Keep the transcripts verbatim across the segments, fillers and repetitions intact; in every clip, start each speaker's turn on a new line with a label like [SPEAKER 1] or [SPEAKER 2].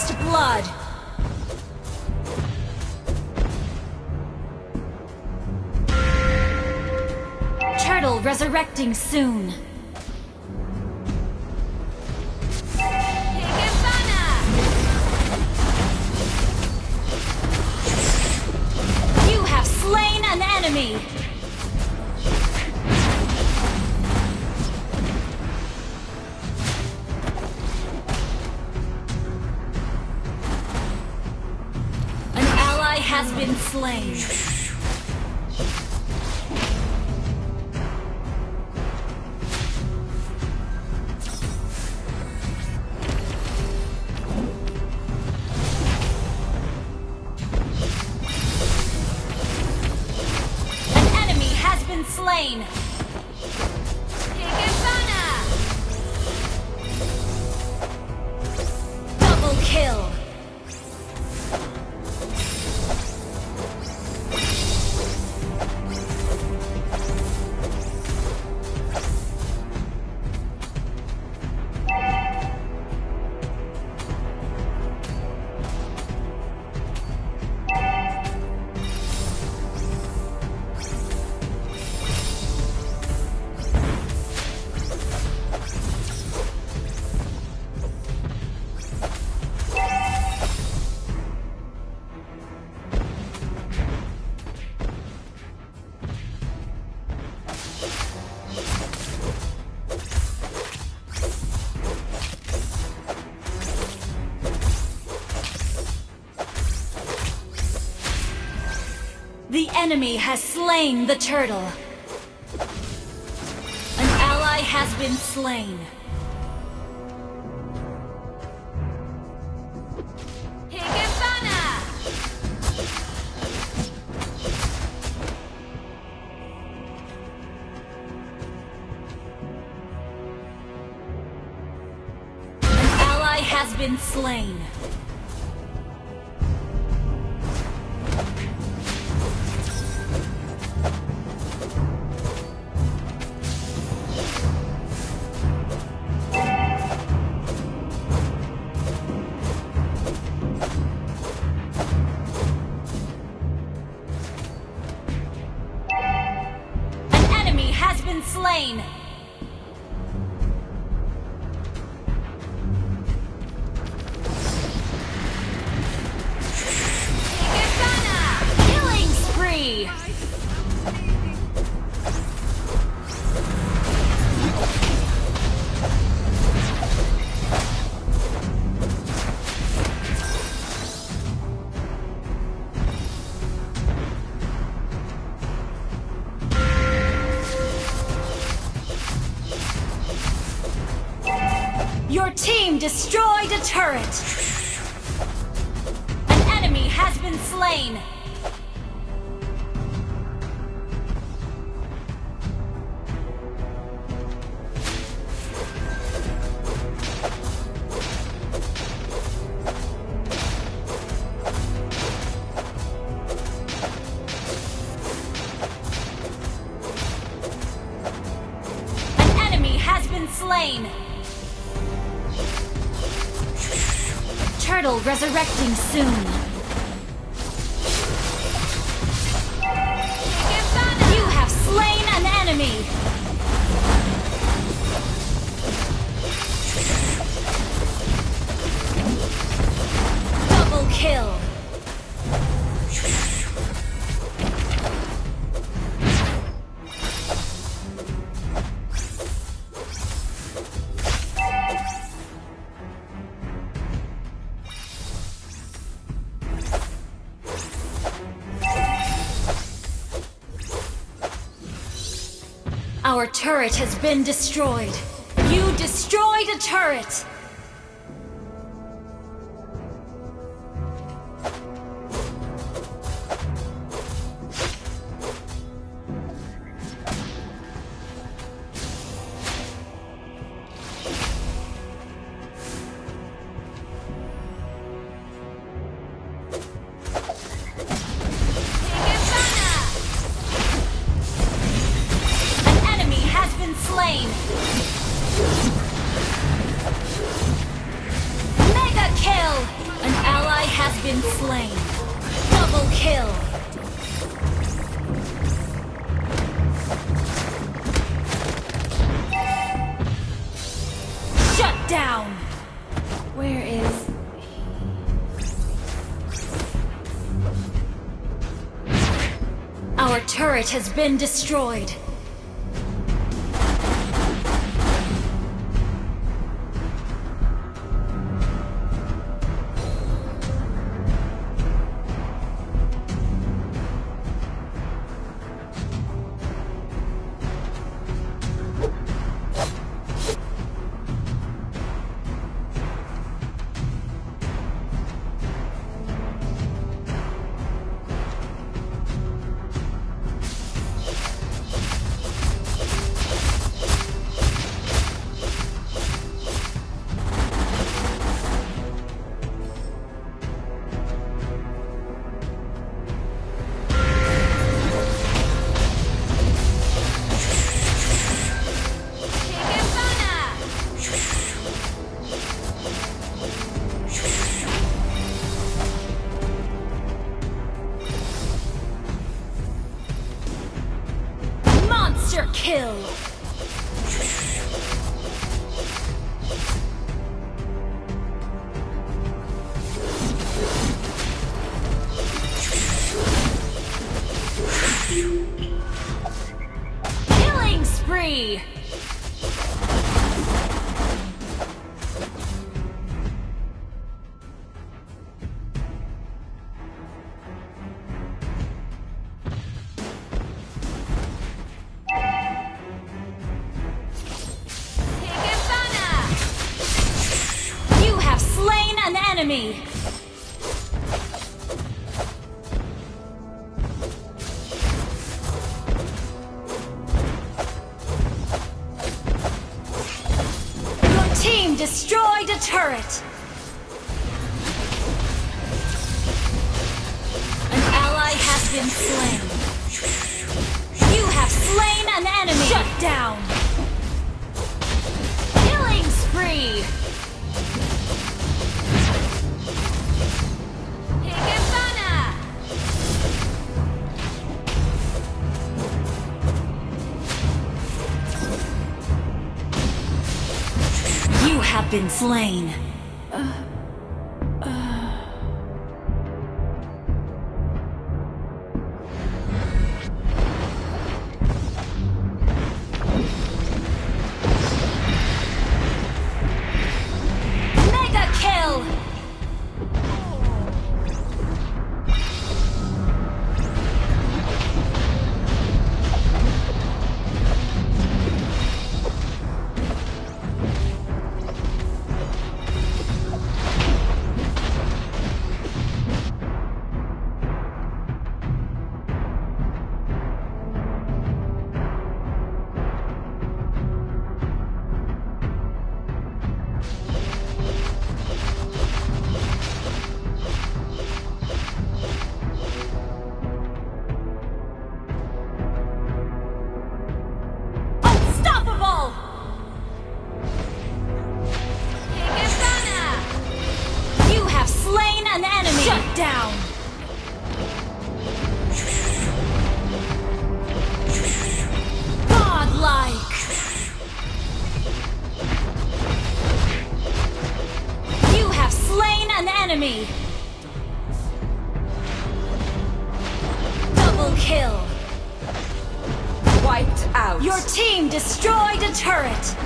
[SPEAKER 1] First blood. Turtle resurrecting soon. You have slain an enemy. Has been slain. An enemy has been slain. Double kill. The enemy has slain the turtle. An ally has been slain. An ally has been slain. Slain. Killing spree. Your team destroyed a turret! An enemy has been slain! An enemy has been slain! Turtle resurrecting soon. You have slain an enemy. Double kill. Our turret has been destroyed. You destroyed a turret! Slain. been slain. Double kill. Shut down. Where is... Our turret has been destroyed. Kill! Killing spree! Enemy. Your team destroyed a turret. An ally has been slain. You have slain an enemy. Shut down. Killing spree. You have been slain. Uh, uh. Mega kill! Shut down! Godlike! You have slain an enemy! Double kill!
[SPEAKER 2] Wiped out!
[SPEAKER 1] Your team destroyed a turret!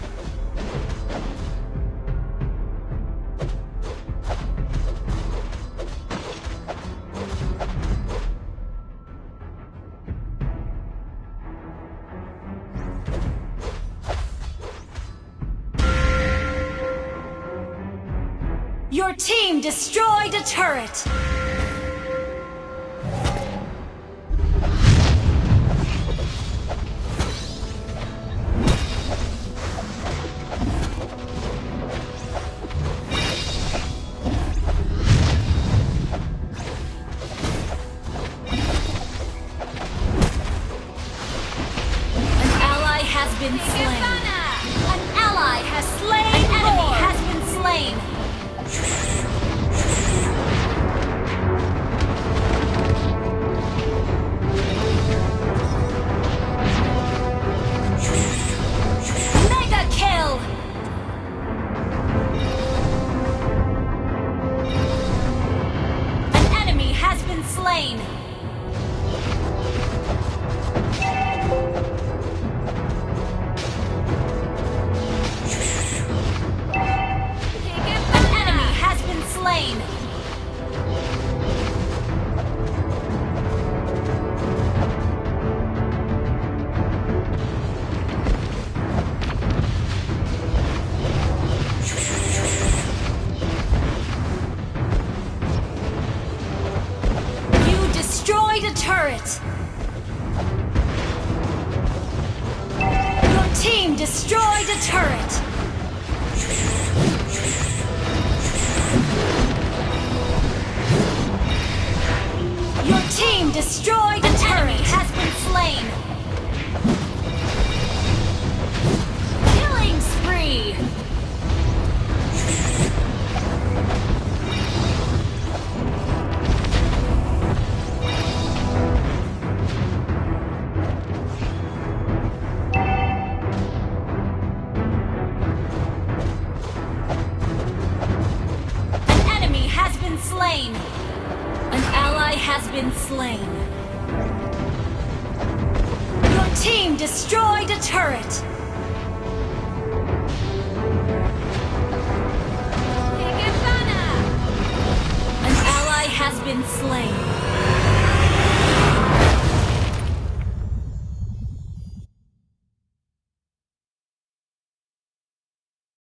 [SPEAKER 1] Your team destroyed a turret! An ally has been slain. An ally has slain. An enemy has been slain. turret! Your team destroyed a turret! Your team destroyed a turret! An enemy has been slain! Killing spree! An enemy has been slain! An ally has been slain. Your team destroyed a turret. An ally has been slain.